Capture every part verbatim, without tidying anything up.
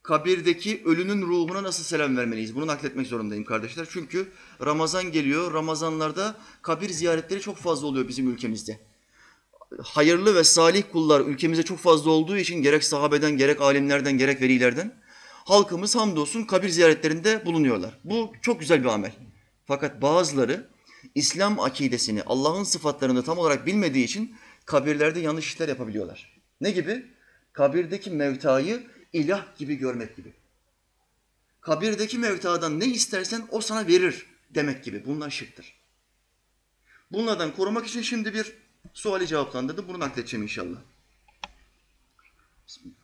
kabirdeki ölünün ruhuna nasıl selam vermeliyiz? Bunu nakletmek zorundayım kardeşler. Çünkü Ramazan geliyor. Ramazanlarda kabir ziyaretleri çok fazla oluyor bizim ülkemizde. Hayırlı ve salih kullar ülkemizde çok fazla olduğu için gerek sahabeden, gerek alimlerden, gerek velilerden halkımız hamdolsun kabir ziyaretlerinde bulunuyorlar. Bu çok güzel bir amel. Fakat bazıları İslam akidesini, Allah'ın sıfatlarını tam olarak bilmediği için kabirlerde yanlış işler yapabiliyorlar. Ne gibi? Kabirdeki mevtayı ilah gibi görmek gibi. Kabirdeki mevtadan ne istersen o sana verir demek gibi. Bunlar şirktir. Bunlardan korumak için şimdi bir suali cevaplandırdım. Bunu nakledeceğim inşallah. Bismillah.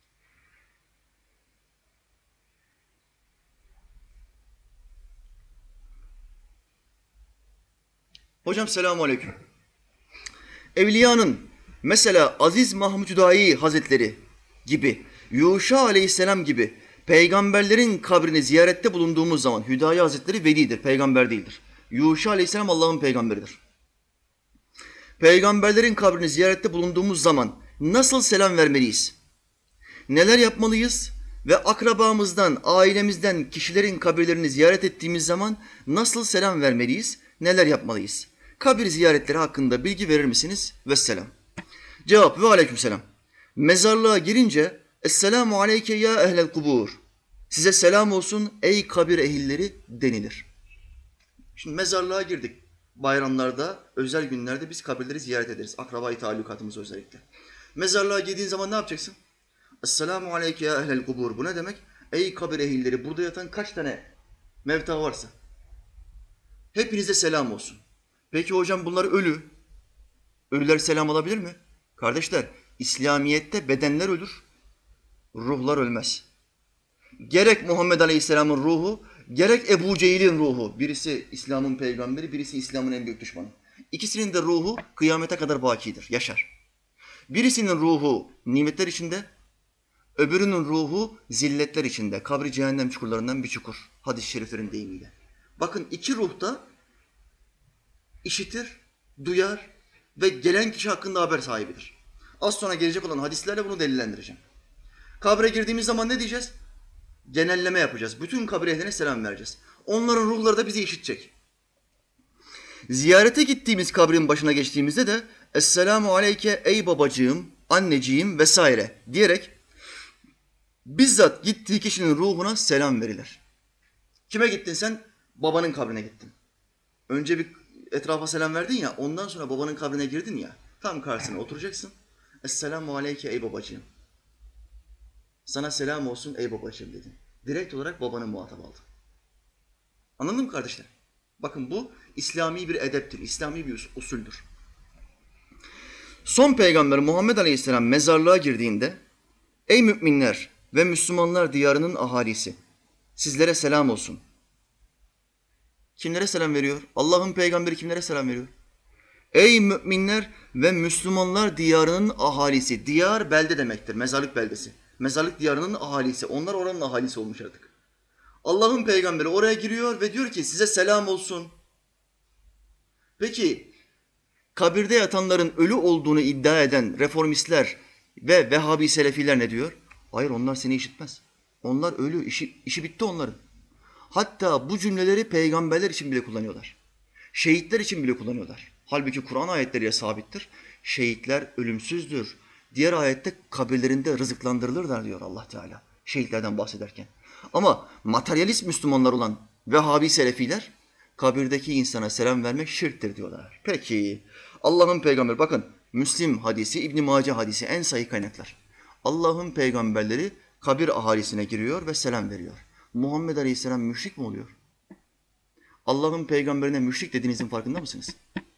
Hocam selamun aleyküm. Evliyanın mesela Aziz Mahmud Hüdayi Hazretleri gibi, Yuşa Aleyhisselam gibi peygamberlerin kabrini ziyarette bulunduğumuz zaman Hüdayi Hazretleri velidir, peygamber değildir. Yuşa Aleyhisselam Allah'ın peygamberidir. Peygamberlerin kabrini ziyarette bulunduğumuz zaman nasıl selam vermeliyiz? Neler yapmalıyız? Ve akrabamızdan, ailemizden kişilerin kabirlerini ziyaret ettiğimiz zaman nasıl selam vermeliyiz? Neler yapmalıyız? Kabir ziyaretleri hakkında bilgi verir misiniz? Vesselam. Cevap ve aleykümselam. Mezarlığa girince Esselamu aleyke ya ehlel kubur. Size selam olsun ey kabir ehilleri denilir. Şimdi mezarlığa girdik. Bayramlarda, özel günlerde biz kabirleri ziyaret ederiz. Akraba-i talukatımız özellikle. Mezarlığa girdiğin zaman ne yapacaksın? Esselamu aleyke ya ehlel kubur. Bu ne demek? Ey kabir ehilleri, burada yatan kaç tane mevta varsa hepinize selam olsun. Peki hocam bunlar ölü. Ölüler selam alabilir mi? Kardeşler, İslamiyet'te bedenler ölür, ruhlar ölmez. Gerek Muhammed Aleyhisselam'ın ruhu, gerek Ebu Cehil'in ruhu. Birisi İslam'ın peygamberi, birisi İslam'ın en büyük düşmanı. İkisinin de ruhu kıyamete kadar bakidir, yaşar. Birisinin ruhu nimetler içinde, öbürünün ruhu zilletler içinde. Kabri cehennem çukurlarından bir çukur. Hadis-i şeriflerin deyimiyle. Bakın iki ruh da işitir, duyar ve gelen kişi hakkında haber sahibidir. Az sonra gelecek olan hadislerle bunu delillendireceğim. Kabre girdiğimiz zaman ne diyeceğiz? Genelleme yapacağız. Bütün kabir ehline selam vereceğiz. Onların ruhları da bizi işitecek. Ziyarete gittiğimiz kabrin başına geçtiğimizde de Esselamu aleyke ey babacığım, anneciğim vesaire diyerek bizzat gittiği kişinin ruhuna selam verilir. Kime gittin sen? Babanın kabrine gittin. Önce bir etrafa selam verdin ya, ondan sonra babanın kabrine girdin ya, tam karşısına oturacaksın. Esselamu aleyke ey babacığım. Sana selam olsun ey babacığım dedin. Direkt olarak babanın muhatap aldın. Anladın mı kardeşler? Bakın bu İslami bir edeptir, İslami bir usuldür. Son peygamber Muhammed Aleyhisselam mezarlığa girdiğinde ey müminler ve Müslümanlar diyarının ahalisi sizlere selam olsun. Kimlere selam veriyor? Allah'ın peygamberi kimlere selam veriyor? Ey müminler ve Müslümanlar diyarının ahalisi. Diyar belde demektir, mezarlık beldesi. Mezarlık diyarının ahalisi. Onlar oranın ahalisi olmuş artık. Allah'ın peygamberi oraya giriyor ve diyor ki size selam olsun. Peki kabirde yatanların ölü olduğunu iddia eden reformistler ve Vehhabi Selefiler ne diyor? Hayır, onlar seni işitmez. Onlar ölü, işi, işi bitti onların. Hatta bu cümleleri peygamberler için bile kullanıyorlar. Şehitler için bile kullanıyorlar. Halbuki Kur'an ayetleriyle sabittir. Şehitler ölümsüzdür. Diğer ayette kabirlerinde rızıklandırılırlar diyor Allah Teala. Şehitlerden bahsederken. Ama materyalist Müslümanlar olan Vehhabi Selefiler kabirdeki insana selam vermek şirktir diyorlar. Peki Allah'ın peygamberi, bakın Müslim hadisi, İbn Mace hadisi en sahih kaynaklar. Allah'ın peygamberleri kabir ahalisine giriyor ve selam veriyor. Muhammed Aleyhisselam müşrik mi oluyor? Allah'ın peygamberine müşrik dediğinizin farkında mısınız?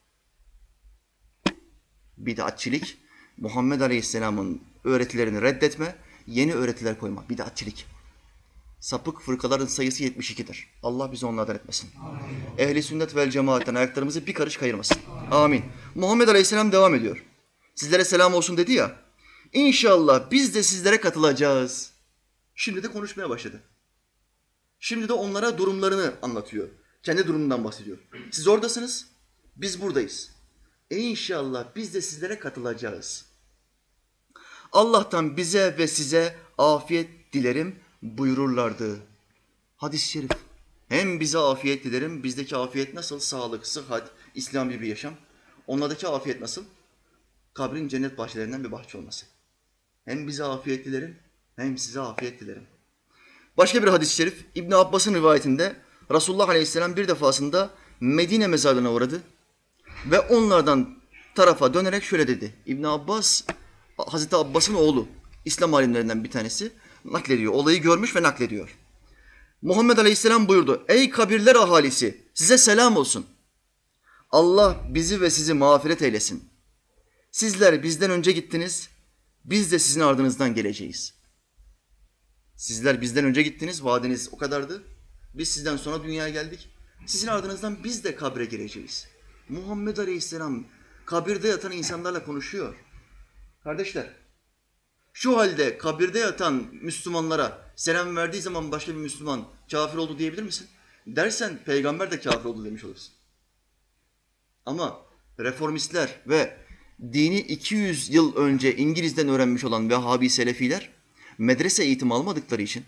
Bid'atçilik, Muhammed Aleyhisselam'ın öğretilerini reddetme, yeni öğretiler koyma. Bid'atçilik. Sapık fırkaların sayısı yetmiş ikidir. Allah bizi onlardan etmesin. Ehli sünnet vel cemaatten ayaklarımızı bir karış kayırmasın. Amin. Muhammed Aleyhisselam devam ediyor. Sizlere selam olsun dedi ya. İnşallah biz de sizlere katılacağız. Şimdi de konuşmaya başladı. Şimdi de onlara durumlarını anlatıyor. Kendi durumundan bahsediyor. Siz oradasınız, biz buradayız. E inşallah biz de sizlere katılacağız. Allah'tan bize ve size afiyet dilerim. buyururlardı. Hadis-i şerif. Hem bize afiyet dilerim, bizdeki afiyet nasıl? Sağlık, sıhhat, İslami bir yaşam. Onlardaki afiyet nasıl? Kabrin cennet bahçelerinden bir bahçe olması. Hem bize afiyet dilerim, hem size afiyet dilerim. Başka bir hadis-i şerif, İbn Abbas'ın rivayetinde Resulullah Aleyhisselam bir defasında Medine mezarlığına uğradı ve onlardan tarafa dönerek şöyle dedi. İbn Abbas, Hazreti Abbas'ın oğlu, İslam alimlerinden bir tanesi naklediyor. Olayı görmüş ve naklediyor. Muhammed Aleyhisselam buyurdu. Ey kabirler ahalisi, size selam olsun. Allah bizi ve sizi mağfiret eylesin. Sizler bizden önce gittiniz, biz de sizin ardınızdan geleceğiz. Sizler bizden önce gittiniz, vaadiniz o kadardı. Biz sizden sonra dünyaya geldik. Sizin ardınızdan biz de kabre gireceğiz. Muhammed Aleyhisselam kabirde yatan insanlarla konuşuyor. Kardeşler, şu halde kabirde yatan Müslümanlara selam verdiği zaman başka bir Müslüman kafir oldu diyebilir misin? Dersen peygamber de kafir oldu demiş olursun. Ama reformistler ve dini iki yüz yıl önce İngiliz'den öğrenmiş olan Vehhabi Selefiler medrese eğitimi almadıkları için,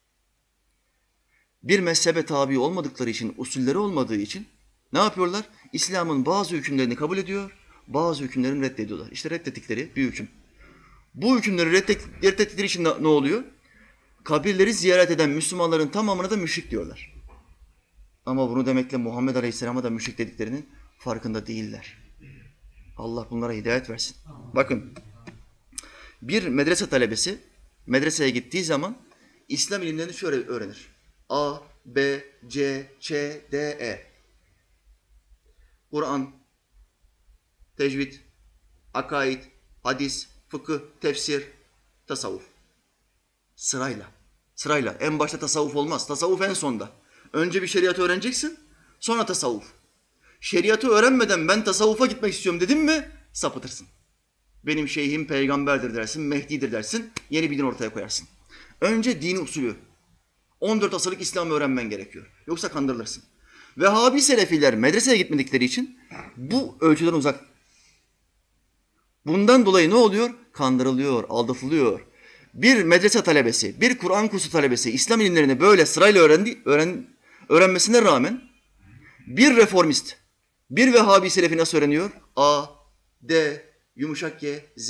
bir mezhebe tabi olmadıkları için, usulleri olmadığı için ne yapıyorlar? İslam'ın bazı hükümlerini kabul ediyor, bazı hükümlerini reddediyorlar. İşte reddettikleri bir hüküm. Bu hükümleri reddettikleri için ne oluyor? Kabirleri ziyaret eden Müslümanların tamamına da müşrik diyorlar. Ama bunu demekle Muhammed Aleyhisselam'a da müşrik dediklerinin farkında değiller. Allah bunlara hidayet versin. Bakın, bir medrese talebesi medreseye gittiği zaman İslam ilimlerini şöyle öğrenir. A, B, C, Ç, D, E. Kur'an, tecvid, akaid, hadis, fıkıh, tefsir, tasavvuf. Sırayla. Sırayla. En başta tasavvuf olmaz. Tasavvuf en sonda. Önce bir şeriatı öğreneceksin, sonra tasavvuf. Şeriatı öğrenmeden ben tasavvufa gitmek istiyorum dedim mi sapıtırsın. Benim şeyhim peygamberdir dersin, Mehdi'dir dersin, yeni bir din ortaya koyarsın. Önce dini usulü, on dört asırlık İslam'ı öğrenmen gerekiyor. Yoksa kandırılırsın. Vehhabi Selefiler medreseye gitmedikleri için bu ölçüden uzak. Bundan dolayı ne oluyor? Kandırılıyor, aldatılıyor. Bir medrese talebesi, bir Kur'an kursu talebesi İslam ilimlerini böyle sırayla öğrendi, öğren, öğrenmesine rağmen bir reformist, bir Vehhabi Selefi nasıl öğreniyor? A, D, yumuşak G, Z.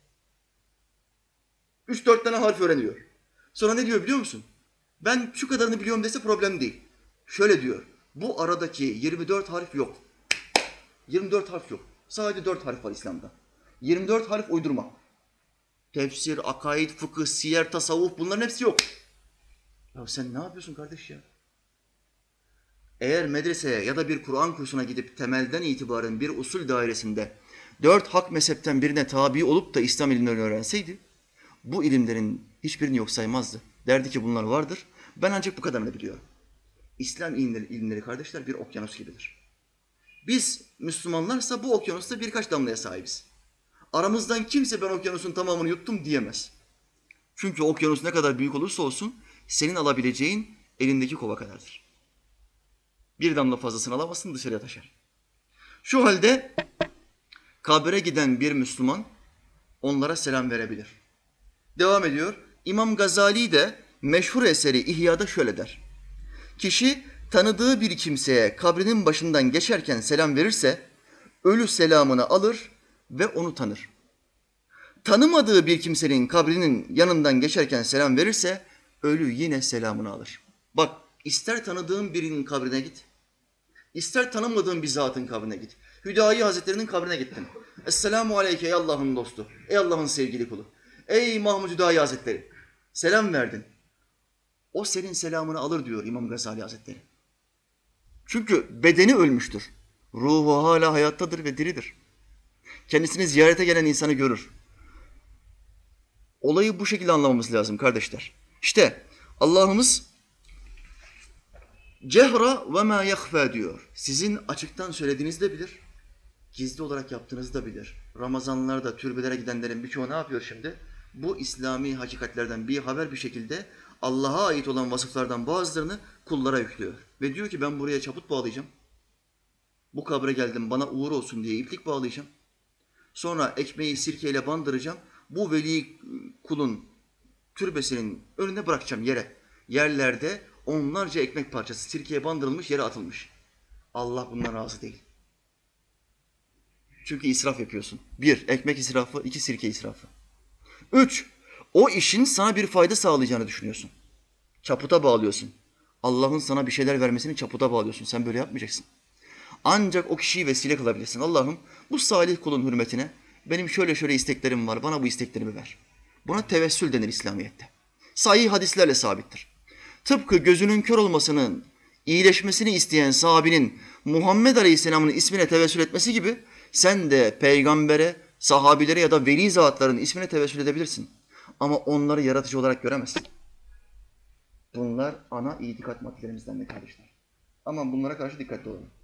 Üç dört tane harf öğreniyor. Sonra ne diyor biliyor musun? Ben şu kadarını biliyorum dese problem değil. Şöyle diyor. Bu aradaki yirmi dört harf yok. yirmi dört harf yok. Sadece dört harf var İslam'da. yirmi dört harf uydurma. Tefsir, akaid, fıkıh, siyer, tasavvuf bunların hepsi yok. Ya sen ne yapıyorsun kardeş ya? Eğer medreseye ya da bir Kur'an kursuna gidip temelden itibaren bir usul dairesinde dört hak mezhepten birine tabi olup da İslam ilimlerini öğrenseydi, bu ilimlerin hiçbirini yok saymazdı. Derdi ki bunlar vardır, ben ancak bu kadarını biliyorum. İslam ilimleri, ilimleri kardeşler bir okyanus gibidir. Biz Müslümanlarsa bu okyanusta birkaç damlaya sahibiz. Aramızdan kimse ben okyanusun tamamını yuttum diyemez. Çünkü okyanus ne kadar büyük olursa olsun senin alabileceğin elindeki kova kadardır. Bir damla fazlasını alamazsın, dışarıya taşar. Şu halde kabre giden bir Müslüman onlara selam verebilir. Devam ediyor. İmam Gazali de meşhur eseri İhya'da şöyle der. Kişi tanıdığı bir kimseye kabrinin başından geçerken selam verirse ölü selamını alır ve onu tanır. Tanımadığı bir kimsenin kabrinin yanından geçerken selam verirse ölü yine selamını alır. Bak, ister tanıdığın birinin kabrine git, ister tanımadığın bir zatın kabrine git. Hüdayi Hazretleri'nin kabrine gittin. Esselamu aleyke ey Allah'ın dostu, ey Allah'ın sevgili kulu. Ey Mahmud Hüdayi Hazretleri, selam verdin. O senin selamını alır diyor İmam Gazali Hazretleri. Çünkü bedeni ölmüştür. Ruhu hala hayattadır ve diridir. Kendisini ziyarete gelen insanı görür. Olayı bu şekilde anlamamız lazım kardeşler. İşte Allah'ımız cehra ve ma yahfa diyor. Sizin açıktan söylediğinizi de bilir, gizli olarak yaptığınızı da bilir. Ramazanlarda türbelere gidenlerin birçoğu ne yapıyor şimdi? Bu İslami hakikatlerden bir haber bir şekilde Allah'a ait olan vasıflardan bazılarını kullara yüklüyor. Ve diyor ki ben buraya çaput bağlayacağım. Bu kabre geldim bana uğur olsun diye iplik bağlayacağım. Sonra ekmeği sirkeyle bandıracağım. Bu veli kulun türbesinin önüne bırakacağım yere. Yerlerde onlarca ekmek parçası sirkeye bandırılmış, yere atılmış. Allah bundan razı değil. Çünkü israf yapıyorsun. Bir, ekmek israfı. iki sirke israfı. Üç, o işin sana bir fayda sağlayacağını düşünüyorsun. Çaputa bağlıyorsun. Allah'ın sana bir şeyler vermesini çaputa bağlıyorsun. Sen böyle yapmayacaksın. Ancak o kişiyi vesile kılabilirsin. Allah'ım bu salih kulun hürmetine benim şöyle şöyle isteklerim var. Bana bu isteklerimi ver. Buna tevessül denir İslamiyet'te. Sahih hadislerle sabittir. Tıpkı gözünün kör olmasının, iyileşmesini isteyen sahabinin Muhammed Aleyhisselam'ın ismine tevessül etmesi gibi sen de peygambere, sahabilere ya da veli zatların ismine tevessül edebilirsin. Ama onları yaratıcı olarak göremezsin. Bunlar ana itikat maddelerimizden de kardeşler. Ama bunlara karşı dikkatli olun.